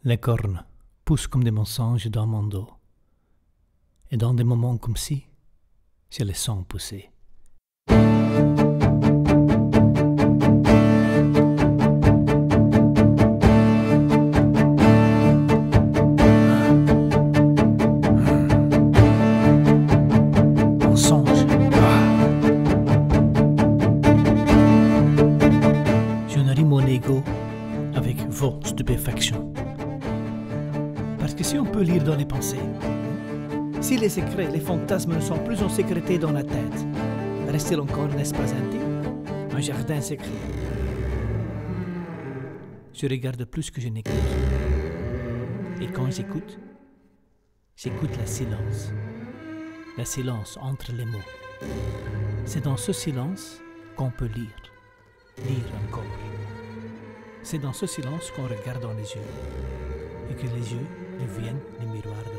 Les cornes poussent comme des mensonges dans mon dos. Et dans des moments comme ci, je les sens pousser. Mensonge. Je nourris mon ego avec vos stupéfactions. Parce que si on peut lire dans les pensées, si les secrets, les fantasmes ne sont plus en sécurité dans la tête, reste-t-il encore un espace intime, un jardin secret? Je regarde plus que je n'écoute. Et quand j'écoute la silence entre les mots. C'est dans ce silence qu'on peut lire encore. C'est dans ce silence qu'on regarde dans les yeux, et que les yeux deviennent les miroirs de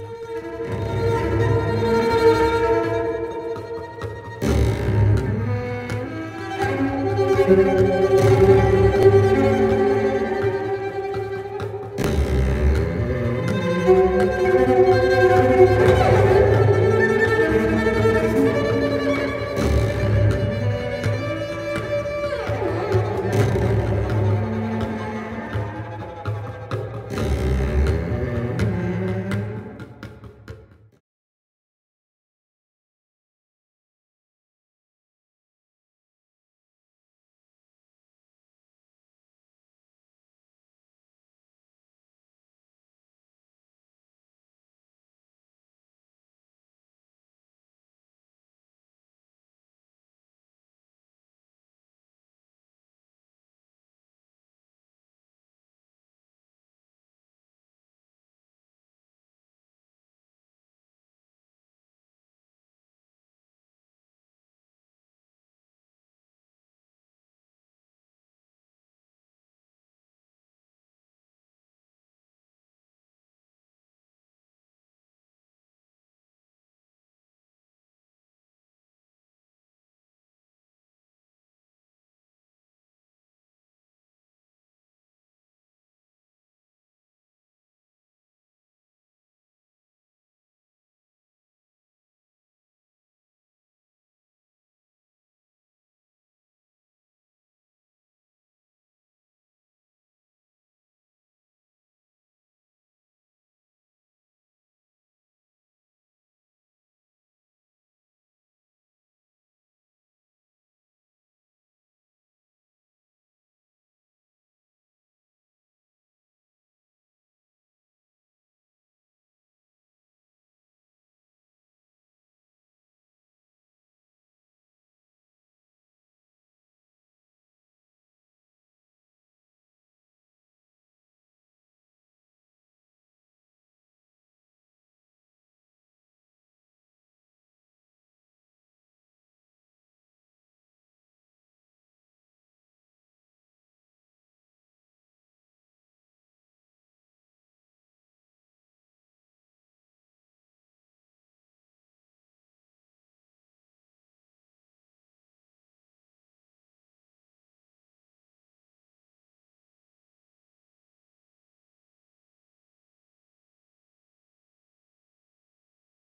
l'âme.